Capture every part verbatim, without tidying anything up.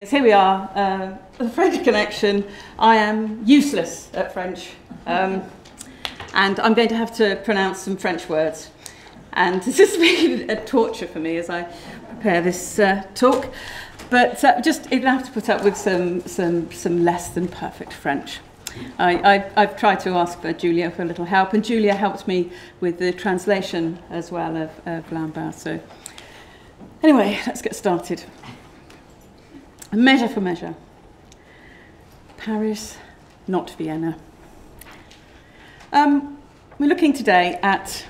Here we are, uh, the French connection. I am useless at French, um, and I'm going to have to pronounce some French words. And this has been a torture for me as I prepare this uh, talk. But uh, just you're going to have to put up with some some some less than perfect French. I, I, I've tried to ask for Julia for a little help, and Julia helped me with the translation as well of, of Lambert. So anyway, let's get started. Measure for measure. Paris, not Vienna. Um, we're looking today at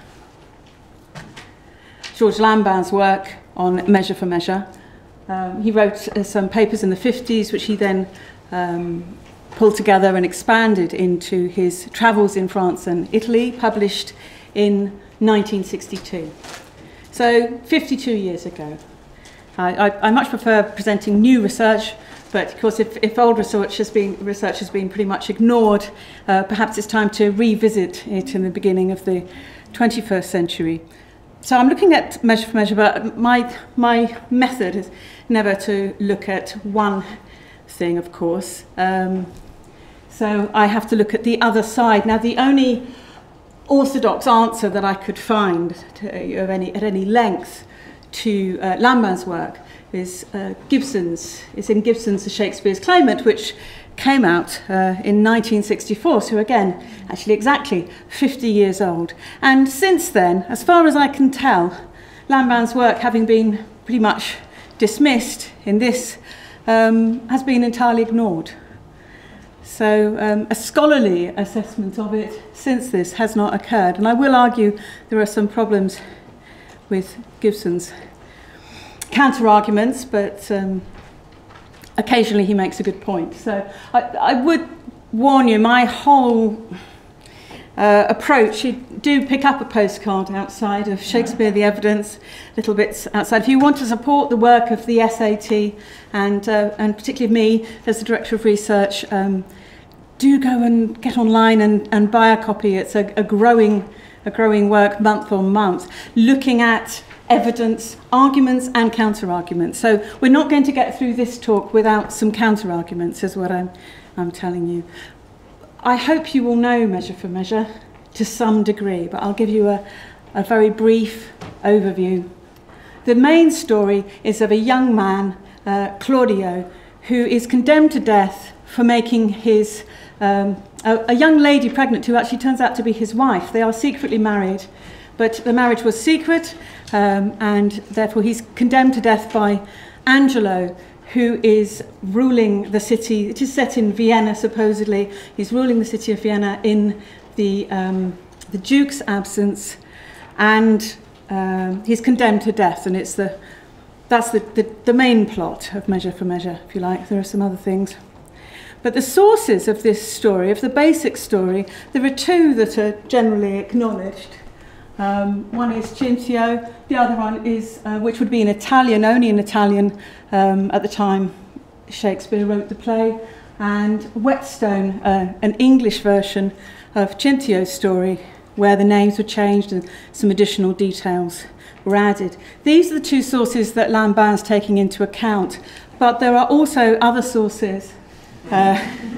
Georges Lambert's work on Measure for Measure. Um, he wrote uh, some papers in the fifties, which he then um, pulled together and expanded into his Travels in France and Italy, published in nineteen sixty-two. So fifty-two years ago. I, I, I much prefer presenting new research, but of course if, if old research has been, research has been pretty much ignored, uh, perhaps it's time to revisit it in the beginning of the twenty-first century. So I'm looking at Measure for Measure, but my, my method is never to look at one thing, of course. Um, so I have to look at the other side. Now, the only orthodox answer that I could find to, of any, at any length to uh, Lambert's work is uh, Gibson's. It's in Gibson's The Shakespeare's Claimant, which came out uh, in nineteen sixty-four, so again, actually exactly fifty years old. And since then, as far as I can tell, Lambert's work, having been pretty much dismissed in this, um, has been entirely ignored. So um, a scholarly assessment of it since this has not occurred. And I will argue there are some problems with Gibson's counter-arguments, but um, occasionally he makes a good point. So I, I would warn you, my whole uh, approach, you do pick up a postcard outside of Shakespeare, the Evidence, little bits outside. If you want to support the work of the S A T, and, uh, and particularly me as the Director of Research, um, do go and get online and, and buy a copy. It's a, a growing a growing work month on month, looking at evidence, arguments and counter-arguments. So we're not going to get through this talk without some counter-arguments, is what I'm, I'm telling you. I hope you will know Measure for Measure to some degree, but I'll give you a, a very brief overview. The main story is of a young man, uh, Claudio, who is condemned to death for making his Um, a, a young lady pregnant who actually turns out to be his wife. They are secretly married, but the marriage was secret, um, and therefore he's condemned to death by Angelo, who is ruling the city. It is set in Vienna, supposedly. He's ruling the city of Vienna in the, um, the Duke's absence, and um, he's condemned to death, and it's the, that's the, the, the main plot of Measure for Measure, if you like. There are some other things. But the sources of this story, of the basic story, there are two that are generally acknowledged. Um, one is Cinzio, the other one is, uh, which would be in Italian, only in Italian um, at the time Shakespeare wrote the play, and Whetstone, uh, an English version of Cinzio's story, where the names were changed and some additional details were added. These are the two sources that Lambert's taking into account, but there are also other sources Uh,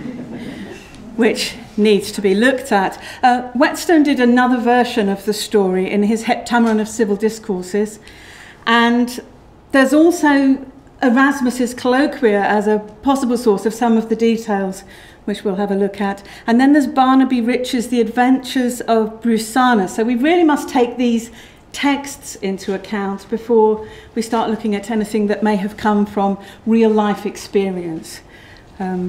which needs to be looked at. Uh, Whetstone did another version of the story in his Heptameron of Civil Discourses, and there's also Erasmus's Colloquia as a possible source of some of the details, which we'll have a look at. And then there's Barnaby Rich's The Adventures of Brusanus. So we really must take these texts into account before we start looking at anything that may have come from real-life experience. Um,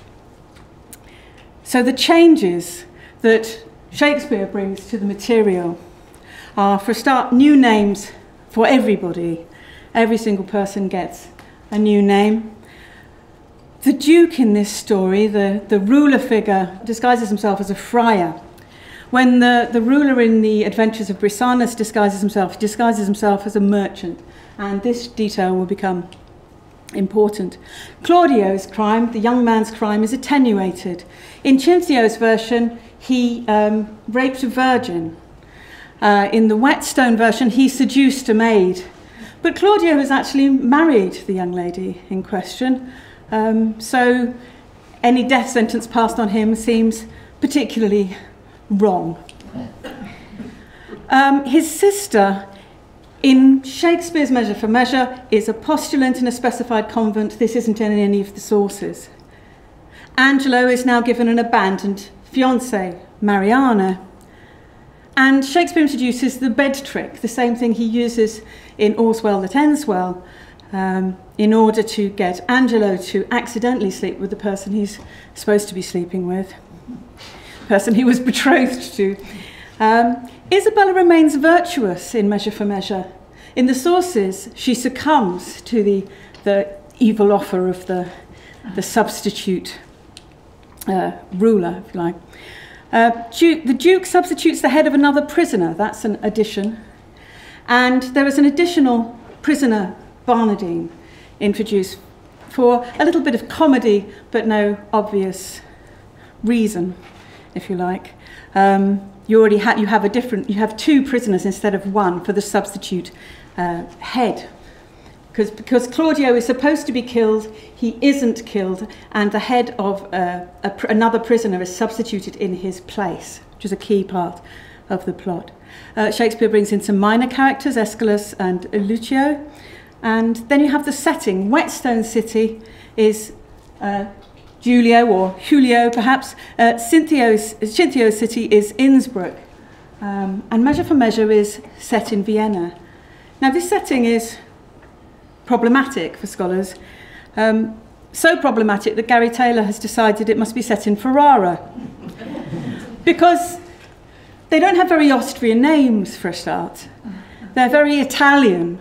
so the changes that Shakespeare brings to the material are, for a start, new names for everybody. Every single person gets a new name. The Duke in this story, the, the ruler figure, disguises himself as a friar. When the, the ruler in The Adventures of Brisanus disguises himself, he disguises himself as a merchant, and this detail will become important. Claudio's crime, the young man's crime, is attenuated. In Cinzio's version, he um, raped a virgin. Uh, in the Whetstone version, he seduced a maid. But Claudio has actually married the young lady in question, Um, so any death sentence passed on him seems particularly wrong. Um, his sister, in Shakespeare's Measure for Measure, is a postulant in a specified convent. This isn't in any of the sources. Angelo is now given an abandoned fiancée, Mariana. And Shakespeare introduces the bed trick, the same thing he uses in All's Well That Ends Well, um, in order to get Angelo to accidentally sleep with the person he's supposed to be sleeping with, the person he was betrothed to. Um, Isabella remains virtuous in Measure for Measure. In the sources, she succumbs to the, the evil offer of the, the substitute uh, ruler, if you like. Uh, Duke, the Duke substitutes the head of another prisoner. That's an addition. And there is an additional prisoner, Barnardine, introduced for a little bit of comedy, but no obvious reason, if you like. Um, you already ha you have a different, you have two prisoners instead of one for the substitute uh, head. Because, because Claudio is supposed to be killed, he isn't killed, and the head of uh, a pr another prisoner is substituted in his place, which is a key part of the plot. Uh, Shakespeare brings in some minor characters, Aeschylus and Lucio, and then you have the setting. Whetstone City is uh, Julio, or Julio perhaps. Uh, Cinthio's, Cinthio's City is Innsbruck, um, and Measure for Measure is set in Vienna. Now this setting is problematic for scholars, um, so problematic that Gary Taylor has decided it must be set in Ferrara, because they don't have very Austrian names for a start. They're very Italian.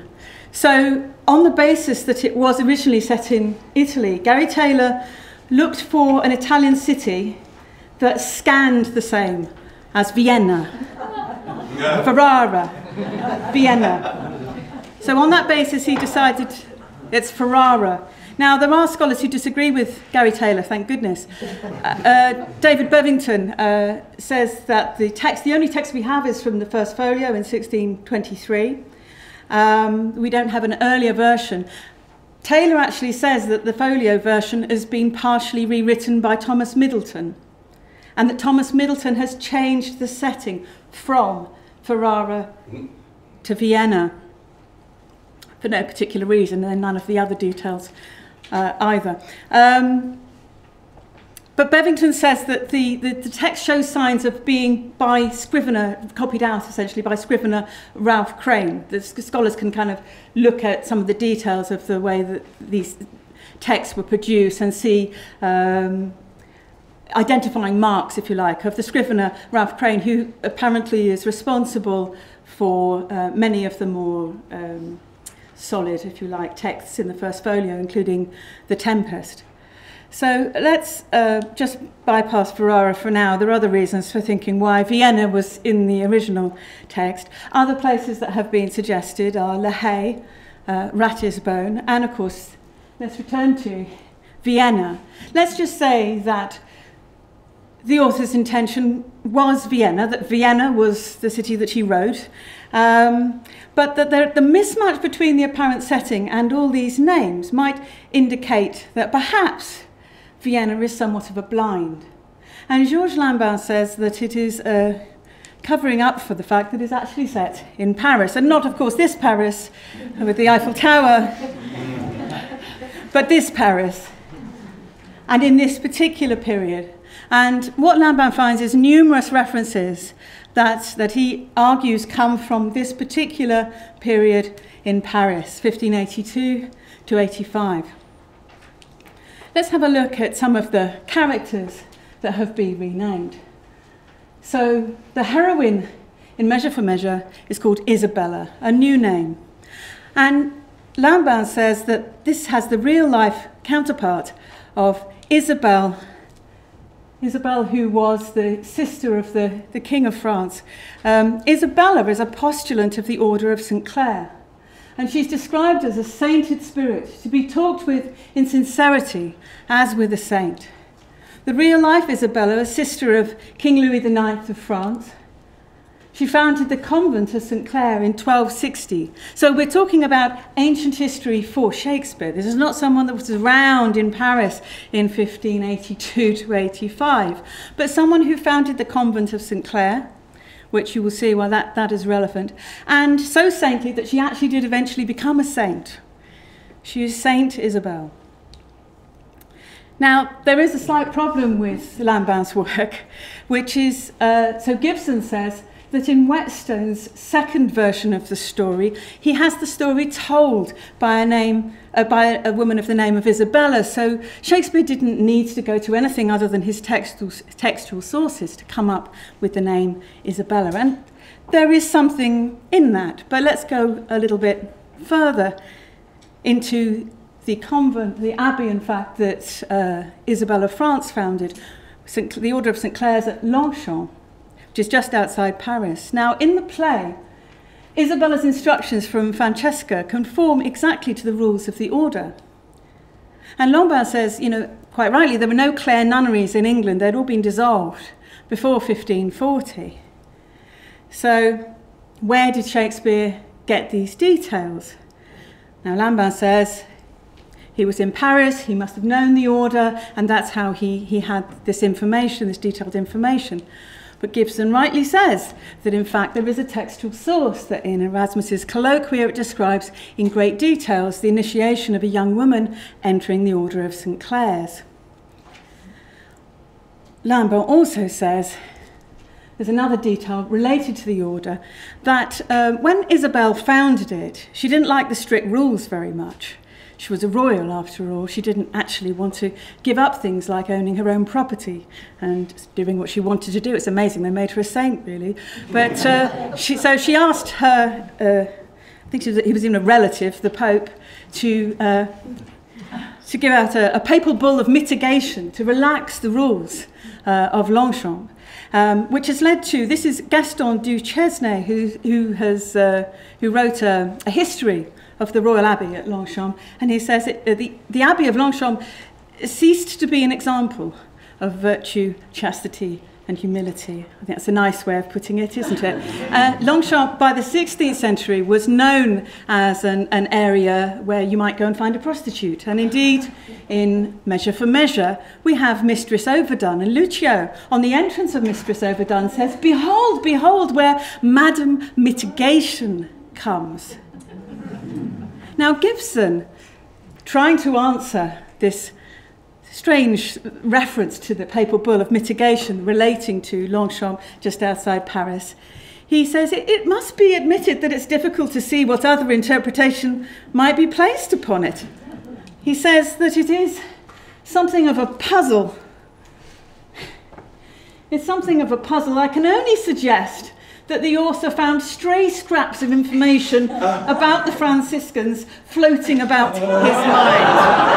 So on the basis that it was originally set in Italy, Gary Taylor looked for an Italian city that scanned the same as Vienna, yeah. Ferrara, Vienna. So on that basis, he decided it's Ferrara. Now, there are scholars who disagree with Gary Taylor, thank goodness. Uh, uh, David Bevington uh, says that the text, the only text we have is from the first folio in sixteen twenty-three. Um, we don't have an earlier version. Taylor actually says that the folio version has been partially rewritten by Thomas Middleton, and that Thomas Middleton has changed the setting from Ferrara to Vienna, for no particular reason, and none of the other details uh, either. Um, but Bevington says that the, the, the text shows signs of being by scrivener, copied out essentially by scrivener Ralph Crane. The scholars can kind of look at some of the details of the way that these texts were produced and see um, identifying marks, if you like, of the scrivener Ralph Crane, who apparently is responsible for uh, many of the more um, solid, if you like, texts in the first folio, including The Tempest. So let's uh, just bypass Ferrara for now. There are other reasons for thinking why Vienna was in the original text. Other places that have been suggested are La Haye, uh, Ratisbon, and of course, let's return to Vienna. Let's just say that the author's intention was Vienna, that Vienna was the city that he wrote, um, but that the, the mismatch between the apparent setting and all these names might indicate that perhaps Vienna is somewhat of a blind. And Georges Lambin says that it is uh, covering up for the fact that it's actually set in Paris, and not, of course, this Paris with the Eiffel Tower, but this Paris, and in this particular period. And what Lambin finds is numerous references that, that he argues come from this particular period in Paris, fifteen eighty-two to eighty-five. Let's have a look at some of the characters that have been renamed. So the heroine in Measure for Measure is called Isabella, a new name. And Lambin says that this has the real-life counterpart of Isabel, Isabel, who was the sister of the, the King of France. Um, Isabella is a postulant of the Order of Saint Clare, and she's described as a sainted spirit, to be talked with in sincerity, as with a saint. The real-life Isabella, a sister of King Louis the ninth of France, She founded the convent of Saint Clair in twelve sixty. So we're talking about ancient history for Shakespeare. This is not someone that was around in Paris in fifteen eighty-two to eighty-five, but someone who founded the convent of Saint Clair, which you will see why that, that is relevant, and so saintly that she actually did eventually become a saint. She is Saint Isabel. Now, there is a slight problem with Lambin's work, which is, uh, so Gibson says that in Whetstone's second version of the story, he has the story told by a name, uh, by a woman of the name of Isabella. So Shakespeare didn't need to go to anything other than his textual, textual sources to come up with the name Isabella. And there is something in that, but let's go a little bit further into the convent, the abbey, in fact, that uh, Isabel of France founded, Saint, the Order of Saint Clair's at Longchamp, which is just outside Paris. Now, in the play, Isabella's instructions from Francesca conform exactly to the rules of the order. And Lambin says, you know, quite rightly, there were no Clare nunneries in England. They'd all been dissolved before fifteen forty. So where did Shakespeare get these details? Now, Lambin says he was in Paris, he must have known the order, and that's how he, he had this information, this detailed information. But Gibson rightly says that, in fact, there is a textual source that in Erasmus's Colloquia it describes in great details the initiation of a young woman entering the Order of Saint Clair's. Lambin also says, there's another detail related to the order, that um, when Isabel founded it, she didn't like the strict rules very much. She was a royal, after all. She didn't actually want to give up things like owning her own property and doing what she wanted to do. It's amazing. They made her a saint, really. But uh, she, so she asked her, uh, I think she was, he was even a relative, the Pope, to, uh, to give out a, a papal bull of mitigation to relax the rules uh, of Longchamp, um, which has led to, this is Gaston du Chesnay, who, who, has, uh, who wrote a, a history of the Royal Abbey at Longchamp, and he says it, uh, the, the Abbey of Longchamp ceased to be an example of virtue, chastity, and humility. I think that's a nice way of putting it, isn't it? Uh, Longchamp, by the sixteenth century, was known as an, an area where you might go and find a prostitute. And indeed, in Measure for Measure, we have Mistress Overdone. And Lucio, on the entrance of Mistress Overdone, says, "Behold, behold, where Madam Mitigation comes." Now, Gibson, trying to answer this strange reference to the papal bull of mitigation relating to Longchamp just outside Paris, he says it, it must be admitted that it's difficult to see what other interpretation might be placed upon it. He says that it is something of a puzzle. It's something of a puzzle. I can only suggest that the author found stray scraps of information about the Franciscans floating about his mind.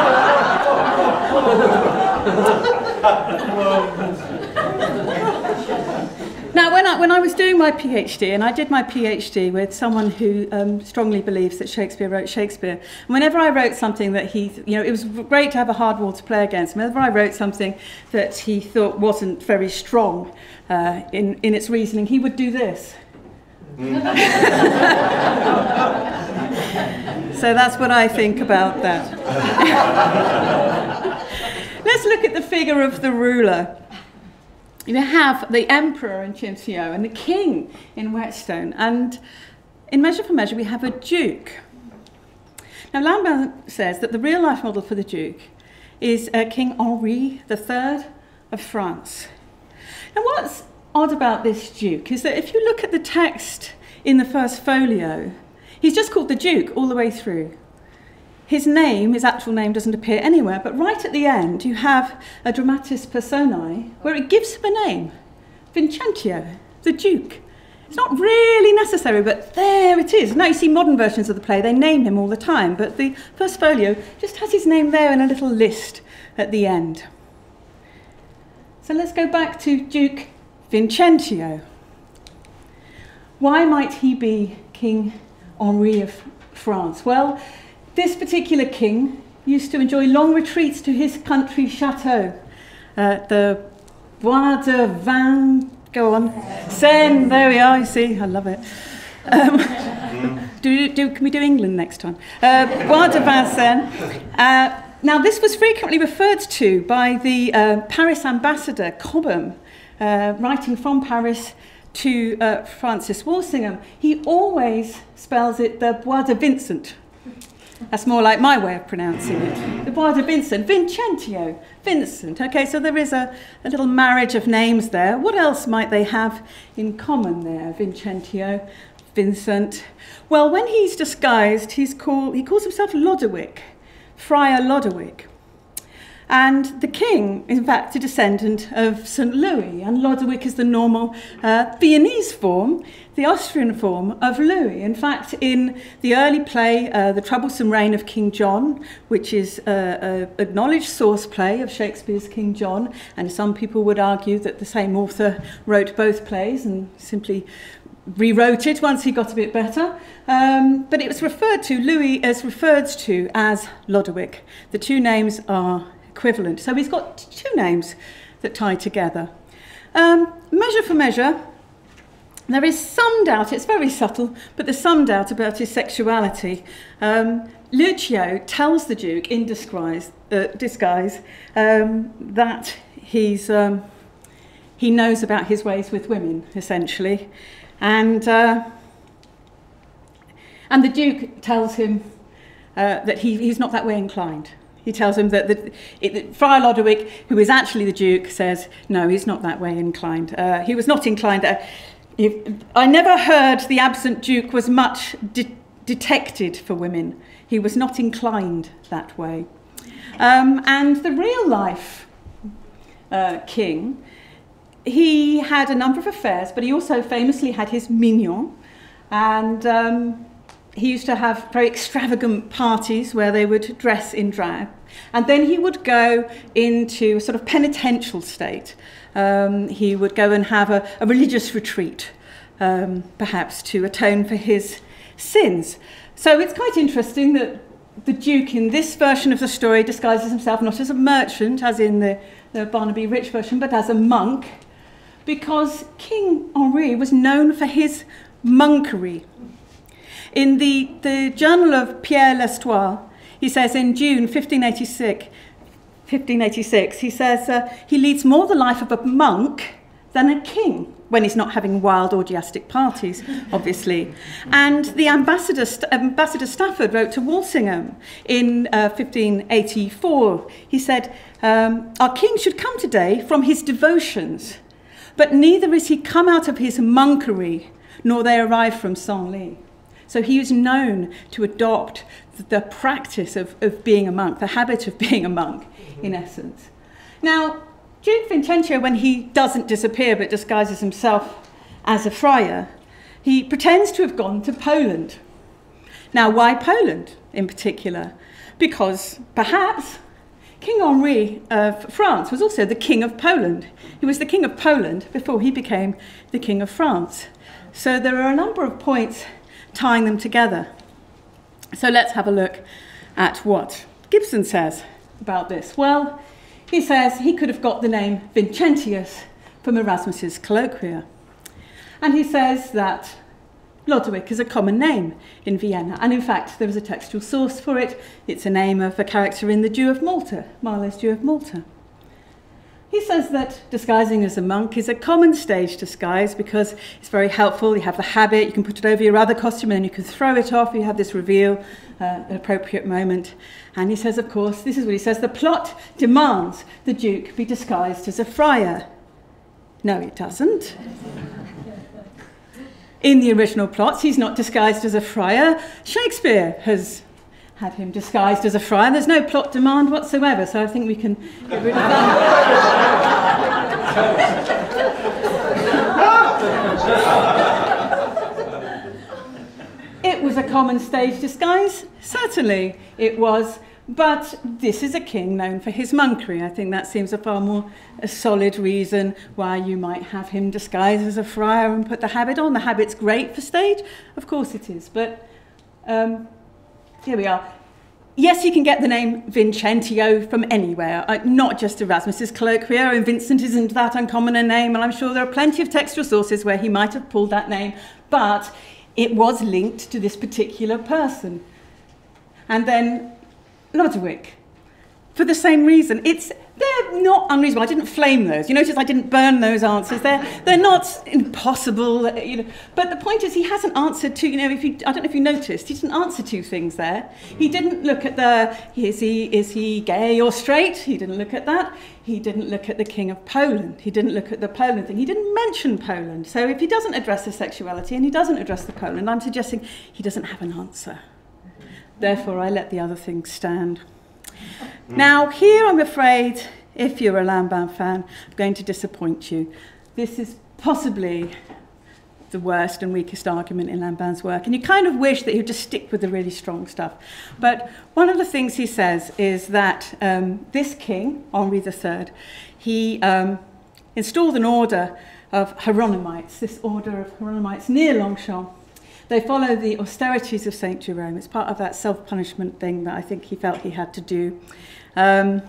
Now, when I, when I was doing my PhD, and I did my PhD with someone who um, strongly believes that Shakespeare wrote Shakespeare, and whenever I wrote something that he, you know, it was great to have a hard wall to play against. Whenever I wrote something that he thought wasn't very strong uh, in, in its reasoning, he would do this. So that's what I think about that. Let's look at the figure of the ruler. You have the emperor in Chincio and the king in Whetstone. And in Measure for Measure, we have a duke. Now, Lambin says that the real-life model for the duke is uh, King Henri the Third of France. Now, what's odd about this duke is that if you look at the text in the first folio, he's just called the duke all the way through. His name, his actual name, doesn't appear anywhere, but right at the end you have a dramatis personae where it gives him a name, Vincentio, the Duke. It's not really necessary, but there it is. Now you see modern versions of the play, they name him all the time, but the first folio just has his name there in a little list at the end. So let's go back to Duke Vincentio. Why might he be King Henri of France? Well, this particular king used to enjoy long retreats to his country chateau, uh, the Bois de Vincennes, Go on. Sen, there we are, you see, I love it. Um, do, do, can we do England next time? Uh, Bois de Vincennes. Uh, now, this was frequently referred to by the uh, Paris ambassador, Cobham, uh, writing from Paris to uh, Francis Walsingham. He always spells it the Bois de Vincent. That's more like my way of pronouncing it. The Bois de Vincent, Vincentio, Vincent. Okay, so there is a, a little marriage of names there. What else might they have in common there? Vincentio, Vincent. Well, when he's disguised, he's called, he calls himself Lodowick, Friar Lodowick. And the king, in fact, a descendant of Saint Louis, and Lodowick is the normal uh, Viennese form, the Austrian form of Louis. In fact, in the early play, uh, The Troublesome Reign of King John, which is an acknowledged source play of Shakespeare's King John, and some people would argue that the same author wrote both plays and simply rewrote it once he got a bit better. Um, but it was referred to, Louis is referred to as Lodowick. The two names are equivalent. So he's got two names that tie together. Um, measure for measure, there is some doubt, it's very subtle, but there's some doubt about his sexuality. Um, Lucio tells the Duke in disguise, uh, disguise um, that he's, um, he knows about his ways with women, essentially. And, uh, and the Duke tells him uh, that he, he's not that way inclined. He tells him that, the, it, that Friar Lodowick, who is actually the Duke, says, no, he's not that way inclined. Uh, he was not inclined. Uh, if, I never heard the absent Duke was much de detected for women. He was not inclined that way. Um, and the real life uh, king, he had a number of affairs, but he also famously had his mignon. And um, he used to have very extravagant parties where they would dress in drag. And then he would go into a sort of penitential state. Um, he would go and have a, a religious retreat, um, perhaps to atone for his sins. So it's quite interesting that the Duke in this version of the story disguises himself not as a merchant, as in the, the Barnaby Rich version, but as a monk, because King Henri was known for his monkery. In the, the journal of Pierre L'Estoile, he says in June fifteen eighty-six, he says uh, he leads more the life of a monk than a king, when he's not having wild orgiastic parties, obviously. And the ambassador, Ambassador Stafford wrote to Walsingham in uh, fifteen eighty-four. He said, um, our king should come today from his devotions, but neither is he come out of his monkery, nor they arrive from Senlis. So he was known to adopt the practice of, of being a monk, the habit of being a monk, in essence. Now, Duke Vincentio, when he doesn't disappear but disguises himself as a friar, he pretends to have gone to Poland. Now, why Poland in particular? Because perhaps King Henri of France was also the King of Poland. He was the King of Poland before he became the King of France. So there are a number of points tying them together. So let's have a look at what Gibson says about this. Well, he says he could have got the name Vincentius from Erasmus's Colloquia. And he says that Lodowick is a common name in Vienna. And in fact, there is a textual source for it. It's a name of a character in the Jew of Malta, Marlowe's Jew of Malta. He says that disguising as a monk is a common stage disguise because it's very helpful. You have the habit, you can put it over your other costume and then you can throw it off. You have this reveal uh, at an appropriate moment. And he says, of course, this is what he says, the plot demands the Duke be disguised as a friar. No, it doesn't. In the original plots, he's not disguised as a friar. Shakespeare has had him disguised as a friar. There's no plot demand whatsoever, so I think we can get rid of that. It was a common stage disguise, certainly it was, but this is a king known for his monkery. I think that seems a far more a solid reason why you might have him disguised as a friar and put the habit on. The habit's great for stage, of course it is, but um, here we are. yes, you can get the name Vincentio from anywhere, uh, not just Erasmus's colloquia, and Vincent isn't that uncommon a name, and I'm sure there are plenty of textual sources where he might have pulled that name, but it was linked to this particular person. And then Lodowick, for the same reason. It's, they're not unreasonable. I didn't flame those. You notice I didn't burn those answers. They're, they're not impossible. You know. But the point is he hasn't answered to, you know, if you, I don't know if you noticed, he didn't answer two things there. He didn't look at the, is he, is he gay or straight? He didn't look at that. He didn't look at the King of Poland. He didn't look at the Poland thing. He didn't mention Poland. So if he doesn't address the sexuality and he doesn't address the Poland, I'm suggesting he doesn't have an answer. Therefore, I let the other things stand. Now, here I'm afraid, if you're a Lamban fan, I'm going to disappoint you. This is possibly the worst and weakest argument in Lamban's work, and you kind of wish that he would just stick with the really strong stuff. But one of the things he says is that um, this king, Henri the Third, he um, installed an order of Hieronymites, this order of Hieronymites near Longchamp. They follow the austerities of Saint Jerome. It's part of that self-punishment thing that I think he felt he had to do. Um,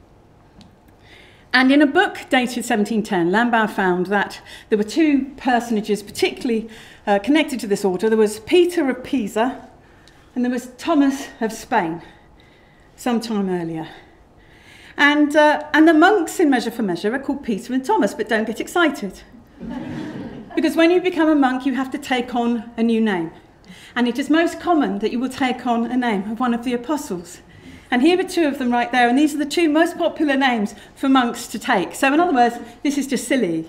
and in a book dated seventeen ten, Lamban found that there were two personages particularly uh, connected to this order. There was Peter of Pisa and there was Thomas of Spain, some time earlier. And, uh, and the monks in Measure for Measure are called Peter and Thomas, but don't get excited. Because when you become a monk, you have to take on a new name. And it is most common that you will take on a name of one of the apostles. And here are two of them right there, and these are the two most popular names for monks to take. So in other words, this is just silly.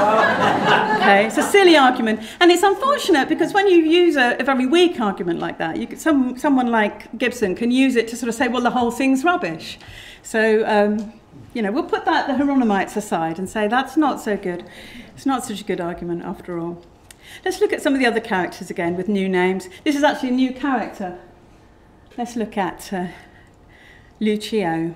Okay, it's a silly argument. And it's unfortunate because when you use a, a very weak argument like that, you could, some, someone like Gibson can use it to sort of say, well, the whole thing's rubbish. So, um, you know, we'll put that, the Hieronymites aside and say that's not so good. It's not such a good argument after all. Let's look at some of the other characters again with new names. This is actually a new character. Let's look at uh, Lucio.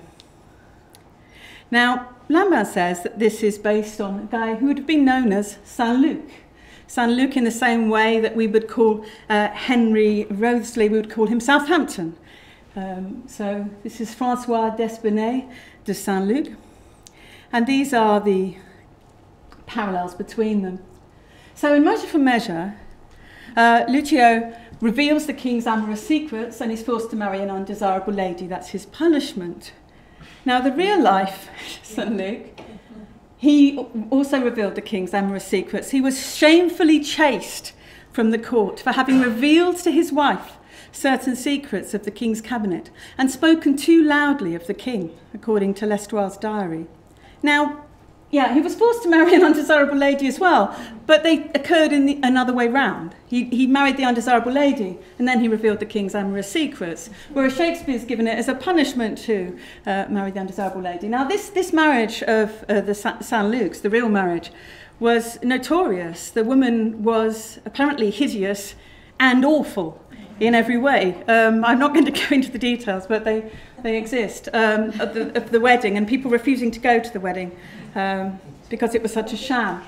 Now, Lamban says that this is based on a guy who would have been known as Saint Luc. Saint Luc in the same way that we would call uh, Henry Wriothesley, we would call him Southampton. Um, so this is François d'Espinay de Saint Luc. And these are the parallels between them. So in Measure for Measure, uh, Lucio reveals the king's amorous secrets and is forced to marry an undesirable lady. That's his punishment. Now, the real life Saint Luc, he also revealed the king's amorous secrets. He was shamefully chased from the court for having revealed to his wife certain secrets of the king's cabinet and spoken too loudly of the king, according to L'Estoile's diary. Now, yeah, he was forced to marry an undesirable lady as well, but they occurred in the, another way round. He, he married the undesirable lady, and then he revealed the king's amorous secrets, whereas Shakespeare's given it as a punishment to uh, marry the undesirable lady. Now, this, this marriage of uh, the Saint Luc's, the real marriage, was notorious. The woman was apparently hideous and awful in every way. Um, I'm not going to go into the details, but they, they exist, um, of, the, of the wedding, and people refusing to go to the wedding um, because it was such a sham.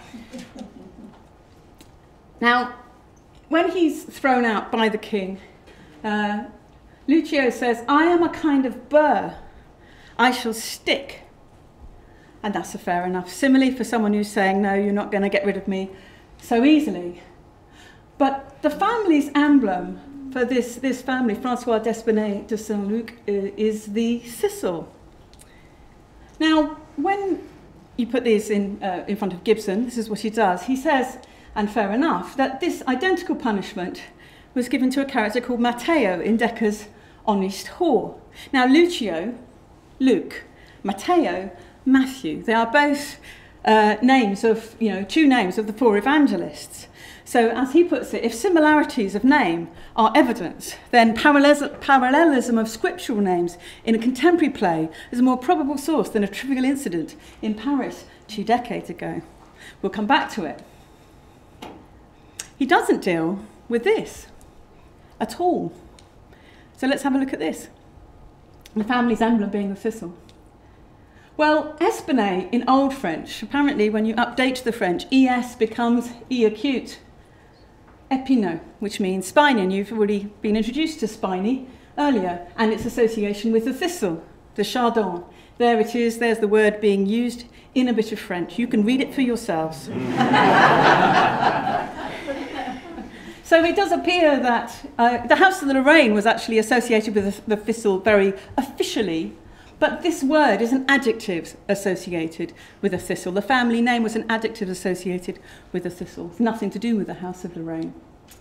Now, when he's thrown out by the king, uh, Lucio says, I am a kind of burr. I shall stick. And that's a fair enough simile for someone who's saying, no, you're not going to get rid of me so easily. But the family's emblem for this, this family, François d'Espinay de Saint Luc, is the thistle. Now, when you put these in, uh, in front of Gibson, this is what he does. He says, and fair enough, that this identical punishment was given to a character called Matteo in Decker's Honest Whore. Now, Lucio, Luke, Matteo, Matthew, they are both uh, names of, you know, two names of the four evangelists. So, as he puts it, if similarities of name are evidence, then parallelism of scriptural names in a contemporary play is a more probable source than a trivial incident in Paris two decades ago. We'll come back to it. He doesn't deal with this at all. So let's have a look at this. The family's emblem being the thistle. Well, Espinay in Old French, apparently when you update the French, es becomes e acute. Epineux, which means spiny, and you've already been introduced to spiny earlier, and its association with the thistle, the chardon. There it is, there's the word being used in a bit of French. You can read it for yourselves. So it does appear that uh, the House of the Lorraine was actually associated with the, the thistle very officially, but this word is an adjective associated with a thistle. The family name was an adjective associated with a thistle. It's nothing to do with the House of Lorraine.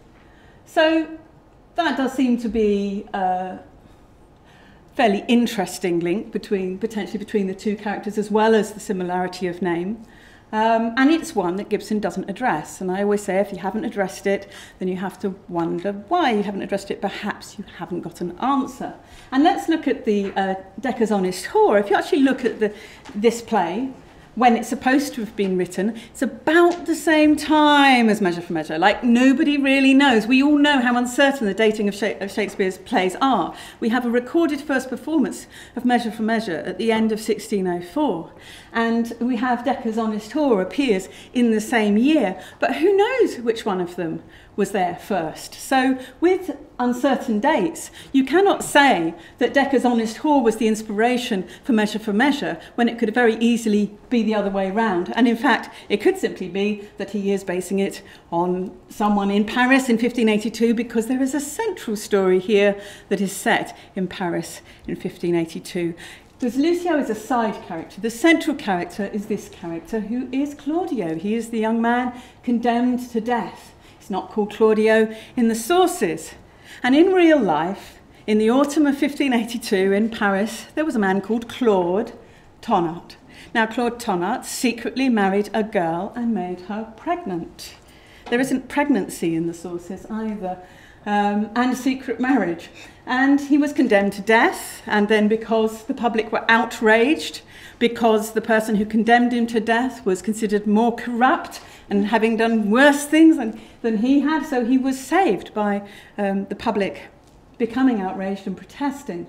So that does seem to be a fairly interesting link between, potentially between the two characters, as well as the similarity of name. Um, and it's one that Gibson doesn't address. And I always say, if you haven't addressed it, then you have to wonder why you haven't addressed it. Perhaps you haven't got an answer. And let's look at the uh, Decker's Honest Whore. If you actually look at the, this play, when it's supposed to have been written, it's about the same time as Measure for Measure. Like, nobody really knows. We all know how uncertain the dating of, Sha of Shakespeare's plays are. We have a recorded first performance of Measure for Measure at the end of sixteen oh four. And we have Decker's Honest Whore appears in the same year. But who knows which one of them was there first? So with uncertain dates, you cannot say that Decker's Honest Whore was the inspiration for Measure for Measure, when it could very easily be the other way round. And in fact, it could simply be that he is basing it on someone in Paris in fifteen eighty-two, because there is a central story here that is set in Paris in fifteen eighty-two. Because Lucio is a side character. The central character is this character, who is Claudio. He is the young man condemned to death. He's not called Claudio in the sources. And in real life, in the autumn of fifteen eighty-two in Paris, there was a man called Claude Tonnart. Now, Claude Tonnart secretly married a girl and made her pregnant. There isn't pregnancy in the sources either, um, and secret marriage. And he was condemned to death, and then because the public were outraged, because the person who condemned him to death was considered more corrupt and having done worse things than, than he had, so he was saved by um, the public becoming outraged and protesting.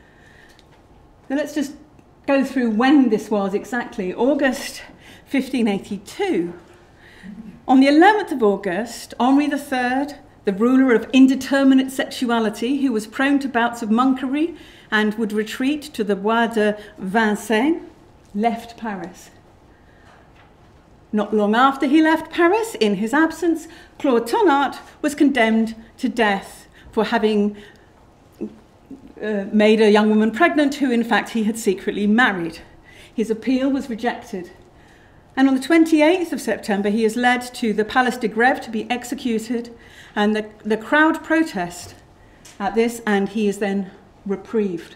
So let's just go through when this was exactly. August fifteen eighty-two. On the eleventh of August, Henri the Third, the ruler of indeterminate sexuality, who was prone to bouts of monkery and would retreat to the Bois de Vincennes, left Paris. Not long after he left Paris, in his absence, Claude Tonnart was condemned to death for having uh, made a young woman pregnant who, in fact, he had secretly married. His appeal was rejected. And on the twenty-eighth of September, he is led to the Palace de Grève to be executed, and the, the crowd protest at this, and he is then reprieved.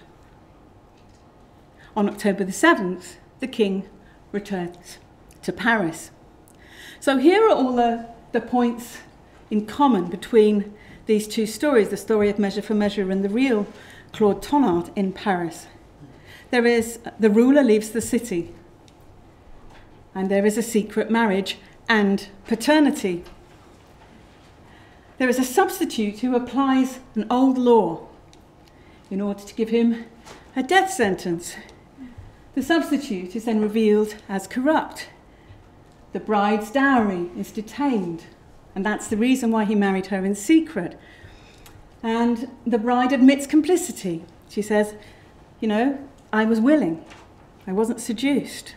On October the seventh, the king returns to Paris. So here are all the, the points in common between these two stories, the story of Measure for Measure and the real Claude Tonnart in Paris. There is, the ruler leaves the city, and there is a secret marriage and paternity. There is a substitute who applies an old law in order to give him a death sentence. The substitute is then revealed as corrupt. The bride's dowry is detained, and that's the reason why he married her in secret. And the bride admits complicity. She says, you know, I was willing. I wasn't seduced.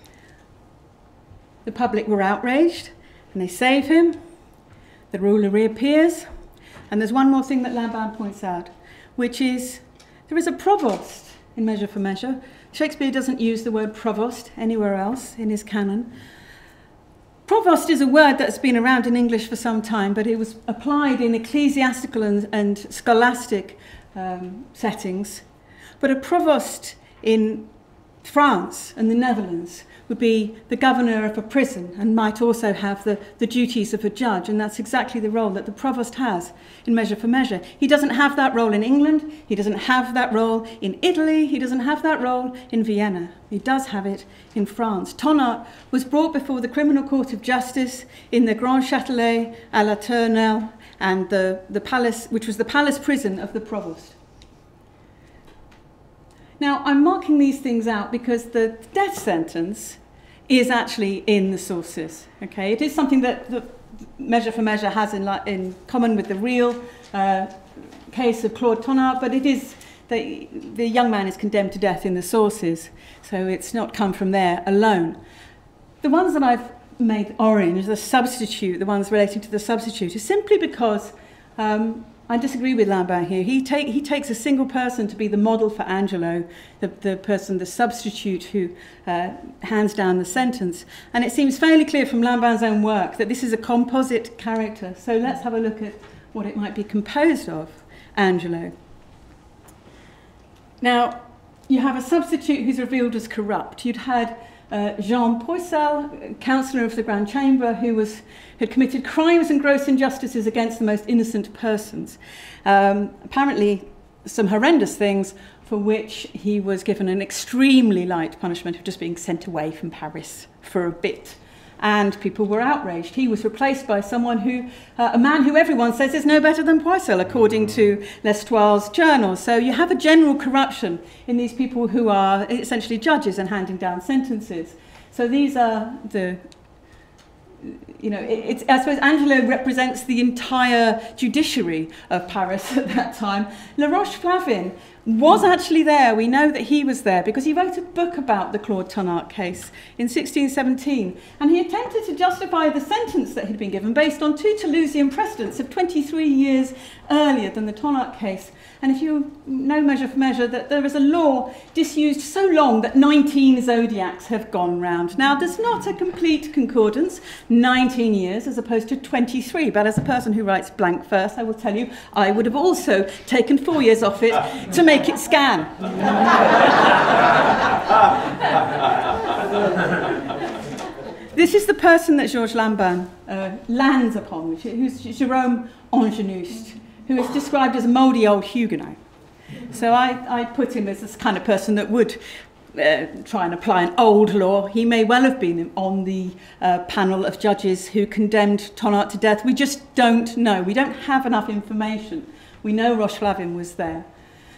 The public were outraged, and they save him. The ruler reappears. And there's one more thing that Lamballe points out, which is there is a provost in Measure for Measure. Shakespeare doesn't use the word provost anywhere else in his canon. Provost is a word that's been around in English for some time, but it was applied in ecclesiastical and, and scholastic um, settings. But a provost in France and the Netherlands would be the governor of a prison and might also have the, the duties of a judge, and that's exactly the role that the provost has in Measure for Measure. He doesn't have that role in England, he doesn't have that role in Italy, he doesn't have that role in Vienna. He does have it in France. Tonnart was brought before the Criminal Court of Justice in the Grand Châtelet à la Tournelle, and the, the palace, which was the palace prison of the provost. Now, I'm marking these things out because the death sentence is actually in the sources. Okay, it is something that the Measure for Measure has in, in common with the real uh, case of Claude Tonnart, but it is, the, the young man is condemned to death in the sources, so it's not come from there alone. The ones that I've made orange, the substitute, the ones relating to the substitute, is simply because um, I disagree with Lambin here. He, take, he takes a single person to be the model for Angelo, the, the person, the substitute who uh, hands down the sentence. And it seems fairly clear from Lambin's own work that this is a composite character. So let's have a look at what it might be composed of, Angelo. Now, you have a substitute who's revealed as corrupt. You'd had Uh, Jean Poissel, councillor of the Grand Chamber, who was, had committed crimes and gross injustices against the most innocent persons. Um, apparently, some horrendous things for which he was given an extremely light punishment of just being sent away from Paris for a bit. And people were outraged. He was replaced by someone who, uh, a man who everyone says is no better than Poissel, according to L'Estoile's journal. So you have a general corruption in these people who are essentially judges and handing down sentences. So these are the, you know, it, it's, I suppose Angelo represents the entire judiciary of Paris at that time. La Roche-Flavin was actually there. We know that he was there because he wrote a book about the Claude Tonnart case in sixteen seventeen, and he attempted to justify the sentence that had been given based on two Toulousian precedents of twenty-three years earlier than the Tonnart case. And if you know measure for measure, that there is a law disused so long that nineteen zodiacs have gone round. Now, there's not a complete concordance, nineteen years as opposed to twenty-three, but as a person who writes blank verse, I will tell you, I would have also taken four years off it to make it scan. This is the person that Georges Lambin uh, lands upon, which, who's Jérôme Angenouste, who is described as a mouldy old Huguenot. So I, I put him as this kind of person that would uh, try and apply an old law. He may well have been on the uh, panel of judges who condemned Tonnart to death. We just don't know. We don't have enough information. We know Roche-Flavin was there.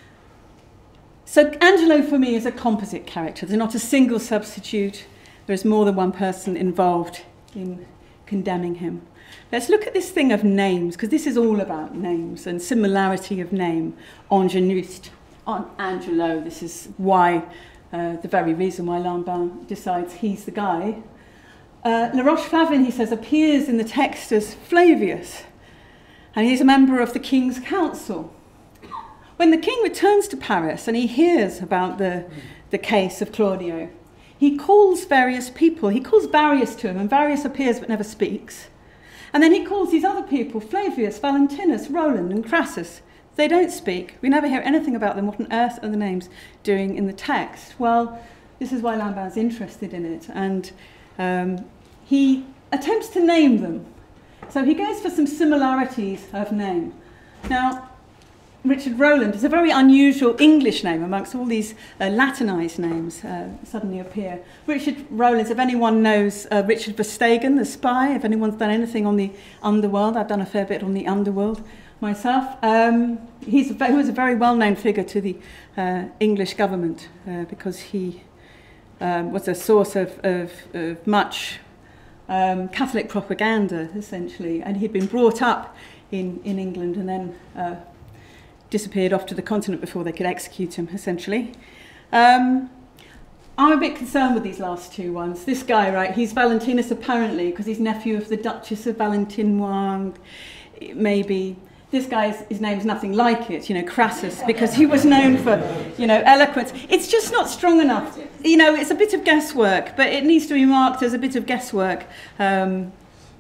So Angelo, for me, is a composite character. There's not a single substitute. There's more than one person involved in condemning him. Let's look at this thing of names, because this is all about names and similarity of name. Angenouste, Angelo, this is why, uh, the very reason why Lambin decides he's the guy. Uh, La Roche-Flavin, he says, appears in the text as Flavius, and he's a member of the King's Council. When the king returns to Paris and he hears about the, the case of Claudio, he calls various people. He calls Varius to him, and Varius appears but never speaks. And then he calls these other people, Flavius, Valentinus, Roland, and Crassus. They don't speak. We never hear anything about them. What on earth are the names doing in the text? Well, this is why Lambin's interested in it. And um, he attempts to name them. So he goes for some similarities of name. Now, Richard Roland is a very unusual English name amongst all these uh, Latinised names uh, suddenly appear. Richard Roland, if anyone knows uh, Richard Verstegen, the spy, if anyone's done anything on the underworld, I've done a fair bit on the underworld myself. Um, he's a, he was a very well-known figure to the uh, English government uh, because he um, was a source of, of, of much um, Catholic propaganda, essentially, and he'd been brought up in, in England and then uh, disappeared off to the continent before they could execute him, essentially. Um, I'm a bit concerned with these last two ones. This guy, right, he's Valentinus apparently, because he's nephew of the Duchess of Valentinois, maybe. This guy's, his name's nothing like it, you know, Crassus, because he was known for, you know, eloquence. It's just not strong enough. You know, it's a bit of guesswork, but it needs to be marked as a bit of guesswork. Um,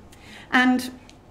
and,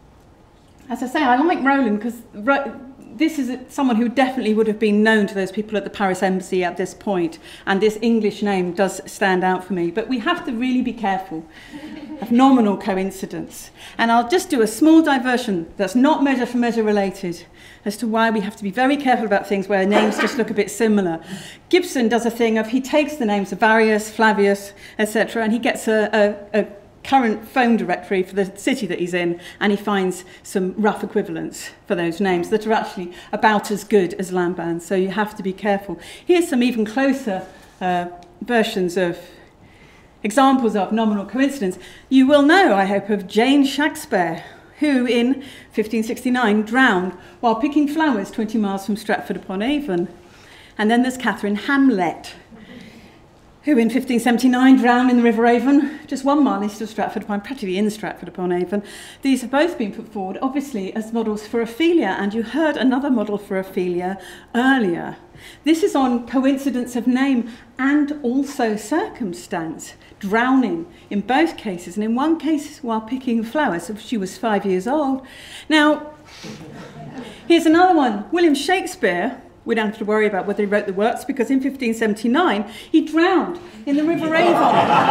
as I say, I like Roland, because this is someone who definitely would have been known to those people at the Paris embassy at this point, and this English name does stand out for me. But we have to really be careful of nominal coincidence. And I'll just do a small diversion that's not measure for measure related as to why we have to be very careful about things where names just look a bit similar. Gibson does a thing of he takes the names of Varius, Flavius, et cetera, and he gets a, a, a current phone directory for the city that he's in, and he finds some rough equivalents for those names that are actually about as good as Lambin, so you have to be careful. Here's some even closer uh, versions of examples of nominal coincidence. You will know, I hope, of Jane Shakespeare. who in fifteen sixty-nine drowned while picking flowers twenty miles from Stratford-upon-Avon. And then there's Catherine Hamlet, who in fifteen seventy-nine drowned in the River Avon, just one mile east of Stratford-upon, practically in Stratford-upon-Avon. These have both been put forward, obviously, as models for Ophelia, and you heard another model for Ophelia earlier. This is on coincidence of name and also circumstance, drowning in both cases, and in one case while picking flowers. She was five years old. Now, here's another one. William Shakespeare, we don't have to worry about whether he wrote the works, because in fifteen seventy-nine he drowned in the River Avon,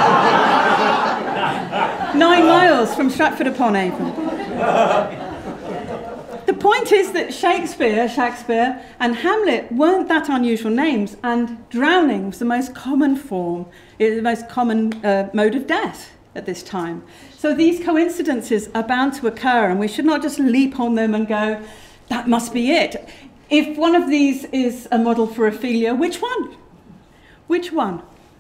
nine miles from Stratford-upon-Avon. The point is that Shakespeare, Shakespeare and Hamlet weren't that unusual names, and drowning was the most common form, the most common uh, mode of death at this time. So these coincidences are bound to occur, and we should not just leap on them and go, that must be it. If one of these is a model for Ophelia, which one? Which one?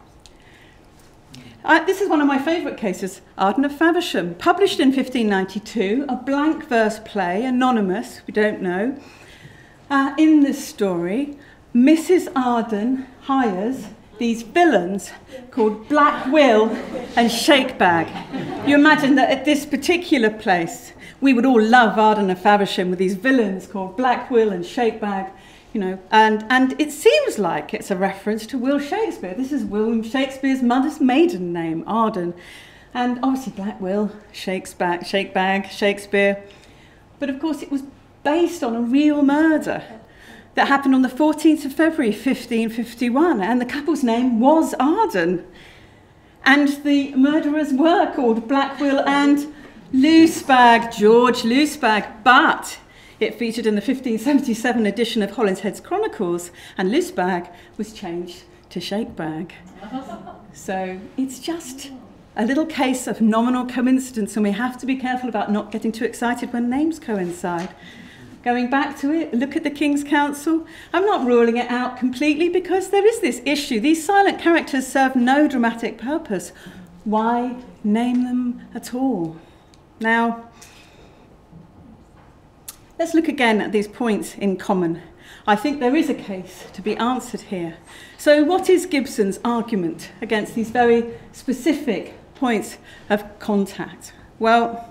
Uh, this is one of my favourite cases, Arden of Faversham, published in fifteen ninety-two, a blank verse play, anonymous, we don't know. Uh, in this story, Missus Arden hires these villains called Black Will and Shakebag. You imagine that at this particular place, we would all love Arden of Faversham with these villains called Black Will and Shakebag, you know, and, and it seems like it's a reference to Will Shakespeare. This is William Shakespeare's mother's maiden name, Arden. And obviously Black Will, Shakespeare, Shakebag, Shakespeare. But of course it was based on a real murder that happened on the fourteenth of February, fifteen fifty-one, and the couple's name was Arden. And the murderers were called Black Will and Loosebag, George Loosebag, but it featured in the fifteen seventy-seven edition of Holinshead's Chronicles, and Loosebag was changed to Shakebag. So it's just a little case of nominal coincidence, and we have to be careful about not getting too excited when names coincide. Going back to it, look at the King's Council. I'm not ruling it out completely, because there is this issue. These silent characters serve no dramatic purpose. Why name them at all? Now, let's look again at these points in common. I think there is a case to be answered here. So what is Gibson's argument against these very specific points of contact? Well,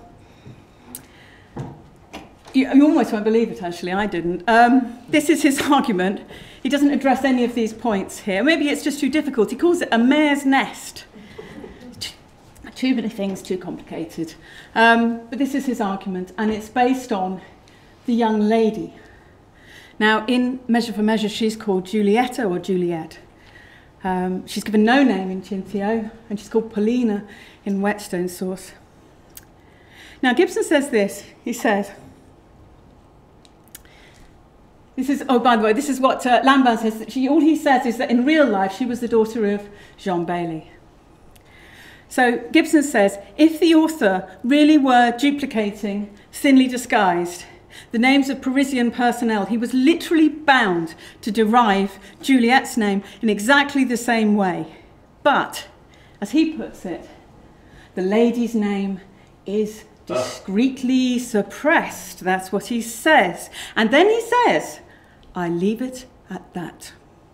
you, you almost won't believe it, actually, I didn't. Um, this is his argument. He doesn't address any of these points here. Maybe it's just too difficult. He calls it a mare's nest. Too many things, too complicated. Um, but this is his argument, and it's based on the young lady. Now, in Measure for Measure, she's called Julietta or Juliet. Um, she's given no name in Cinthio, and she's called Paulina in Whetstone Source. Now, Gibson says this. He says, this is, oh, by the way, this is what uh, Lamban says. That she, all he says is that in real life, she was the daughter of Jean Bailly. So Gibson says, if the author really were duplicating, thinly disguised, the names of Parisian personnel, he was literally bound to derive Juliet's name in exactly the same way. But, as he puts it, the lady's name is discreetly suppressed. That's what he says. And then he says, I leave it at that.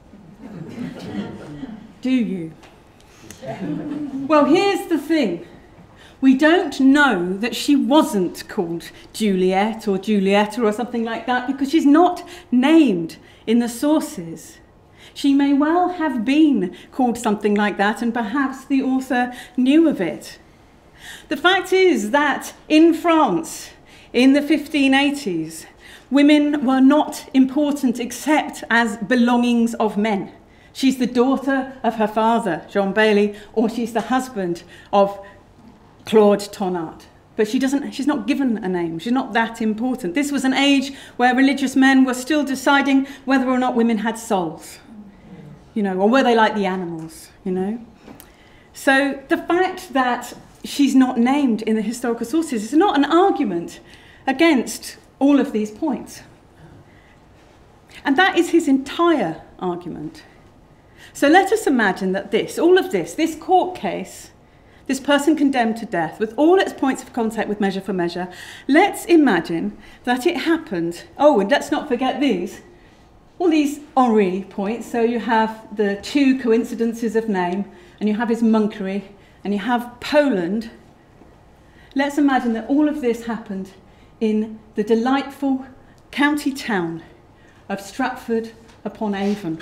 Do you? Well, here's the thing. We don't know that she wasn't called Juliet or Julietta or something like that, because she's not named in the sources. She may well have been called something like that, and perhaps the author knew of it. The fact is that in France, in the fifteen eighties, women were not important except as belongings of men. She's the daughter of her father, Jean Bailly, or she's the husband of Claude Tonnart. But she doesn't, she's not given a name. She's not that important. This was an age where religious men were still deciding whether or not women had souls, you know, or were they like the animals, you know. So the fact that she's not named in the historical sources is not an argument against all of these points. And that is his entire argument. So let us imagine that this, all of this, this court case, this person condemned to death, with all its points of contact with Measure for Measure, let's imagine that it happened. Oh, and let's not forget these. All these Henri points. So you have the two coincidences of name, and you have his monkery, and you have Poland. Let's imagine that all of this happened in the delightful county town of Stratford upon Avon.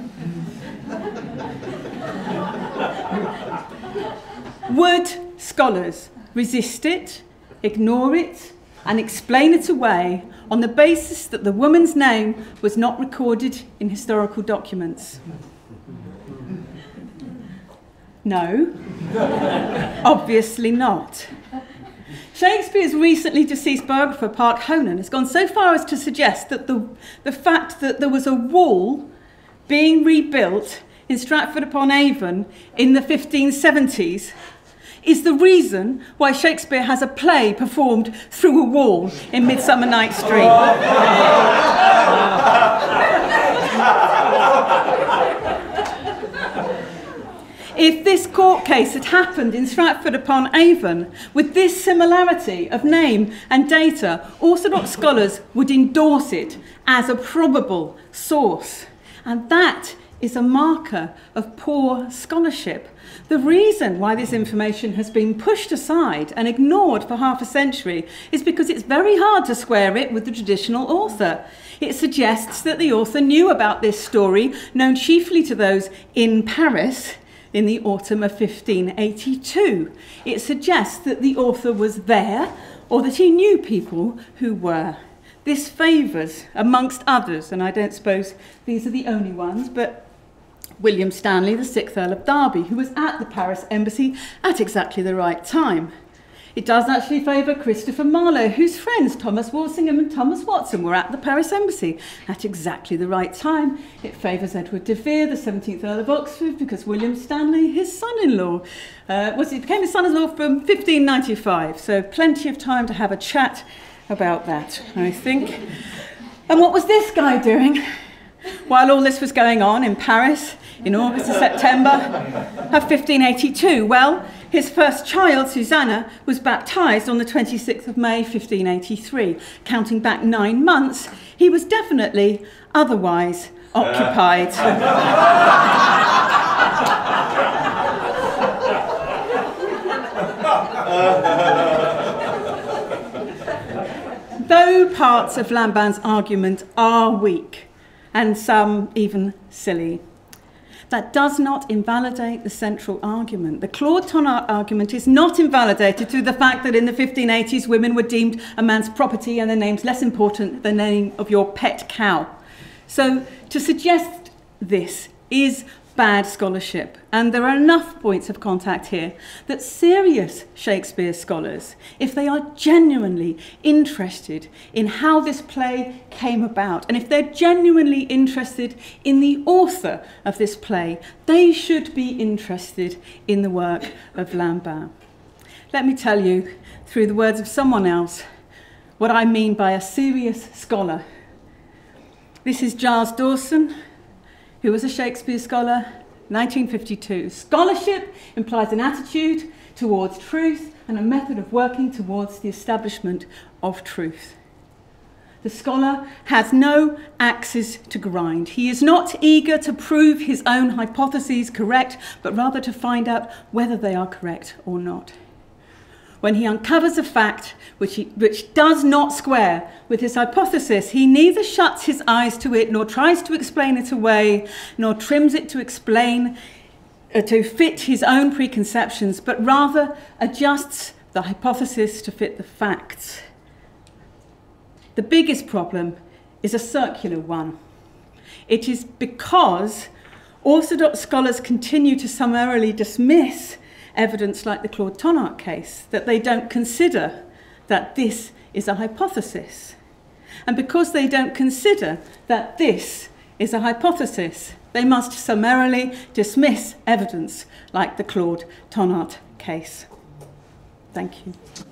Would scholars resist it, ignore it, and explain it away on the basis that the woman's name was not recorded in historical documents? No, obviously not. Shakespeare's recently deceased biographer, Park Honan, has gone so far as to suggest that the, the fact that there was a wall being rebuilt in Stratford upon Avon in the fifteen seventies is the reason why Shakespeare has a play performed through a wall in Midsummer Night's Dream. If this court case had happened in Stratford upon Avon with this similarity of name and data, Orthodox scholars would endorse it as a probable source. And that is a marker of poor scholarship. The reason why this information has been pushed aside and ignored for half a century is because it's very hard to square it with the traditional author. It suggests that the author knew about this story, known chiefly to those in Paris, in the autumn of fifteen eighty-two. It suggests that the author was there, or that he knew people who were. This favours, amongst others, and I don't suppose these are the only ones, but William Stanley, the sixth Earl of Derby, who was at the Paris embassy at exactly the right time. It does actually favour Christopher Marlowe, whose friends Thomas Walsingham and Thomas Watson were at the Paris embassy at exactly the right time. It favours Edward de Vere, the seventeenth Earl of Oxford, because William Stanley, his son-in-law, uh, was he became his son-in-law from fifteen ninety-five. So plenty of time to have a chat about that, I think. And what was this guy doing while all this was going on in Paris in August and September of fifteen eighty-two? Well, his first child, Susanna, was baptised on the twenty-sixth of May, fifteen eighty-three. Counting back nine months, he was definitely otherwise occupied. Though parts of Lamban's argument are weak, and some even silly, that does not invalidate the central argument. The Claude Tonnart argument is not invalidated through the fact that in the fifteen eighties women were deemed a man's property and their names less important than the name of your pet cow. So to suggest this is bad scholarship, and there are enough points of contact here that serious Shakespeare scholars, if they are genuinely interested in how this play came about, and if they're genuinely interested in the author of this play, they should be interested in the work of Lamban. Let me tell you, through the words of someone else, what I mean by a serious scholar. This is Giles Dawson, who was a Shakespeare scholar, nineteen fifty-two. Scholarship implies an attitude towards truth and a method of working towards the establishment of truth. The scholar has no axes to grind. He is not eager to prove his own hypotheses correct, but rather to find out whether they are correct or not. When he uncovers a fact which, he, which does not square with his hypothesis, he neither shuts his eyes to it, nor tries to explain it away, nor trims it to explain, uh, to fit his own preconceptions, but rather adjusts the hypothesis to fit the facts. The biggest problem is a circular one. It is because Orthodox scholars continue to summarily dismiss evidence like the Claude Tonnart case, that they don't consider that this is a hypothesis. And because they don't consider that this is a hypothesis, they must summarily dismiss evidence like the Claude Tonnart case. Thank you.